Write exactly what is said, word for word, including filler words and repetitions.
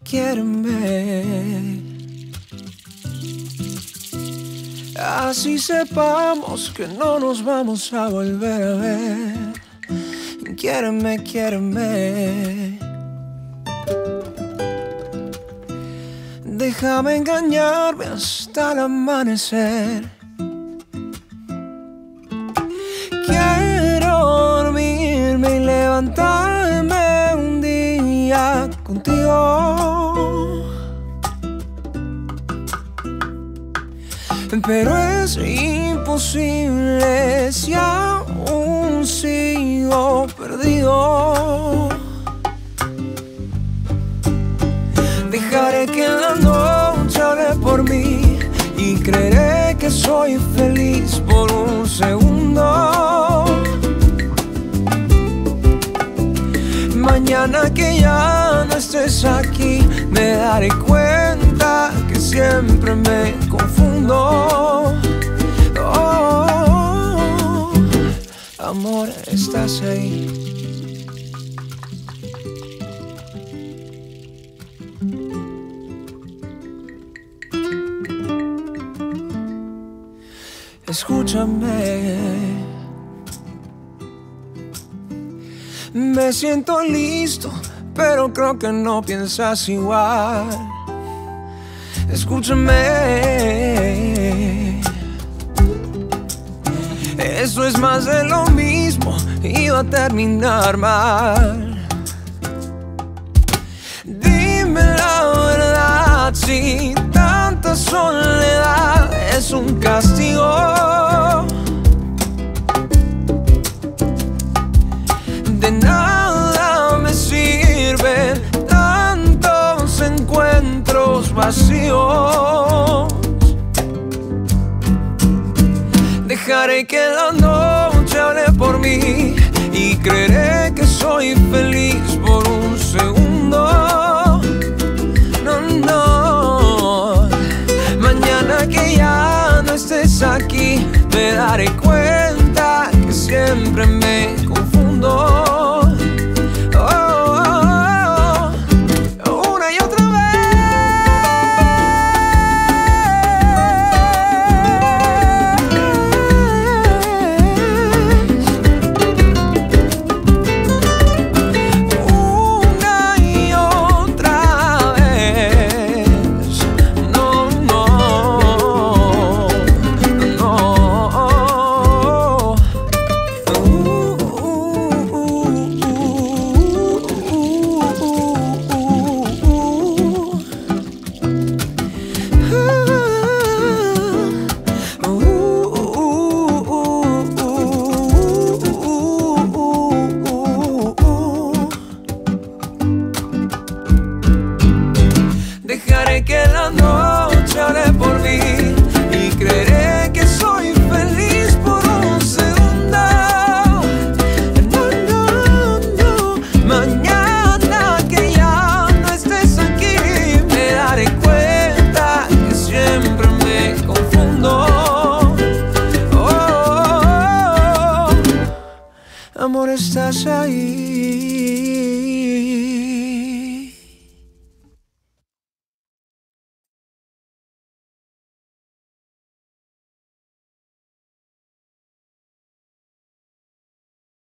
quieren ver. Así sepamos que no nos vamos a volver a ver. Quiéreme, quiéreme. Déjame engañarme hasta el amanecer. Quiero dormirme y levantarme un día contigo, pero es imposible si aún sigo perdido. Dejaré que la noche hable por mí y creeré que soy feliz por un segundo. Mañana que ya no estés aquí, me daré cuenta que siempre me confundo. Oh, amor, estás ahí. Escúchame, me siento listo, pero creo que no piensas igual. Escúchame, esto es más de lo mismo y va a terminar mal. Dime la verdad, si tanta soledad es un castigo. De nada me sirven tantos encuentros vacíos. Dejaré que la noche hable por mí y creeré que soy feliz por un segundo. No, no. Mañana que ya no estés aquí, me daré cuenta que siempre me confundo. Dejaré que la noche hable por mí y creeré que soy feliz por un segundo. No, no, no. Mañana que ya no estés aquí, me daré cuenta que siempre me confundo. Oh, amor, estás ahí.